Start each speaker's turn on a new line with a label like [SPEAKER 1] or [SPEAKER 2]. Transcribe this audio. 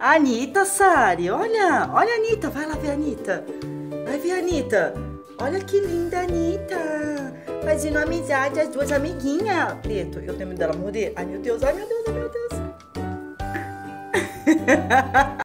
[SPEAKER 1] Anitta, Sari, olha, olha a Anitta, vai lá ver a Anitta. Vai ver a Anitta. Olha que linda a Anitta. Fazendo amizade, as duas amiguinhas. Preto, eu tenho medo dela morder. Ai, meu Deus, ai, meu Deus, ai, meu Deus.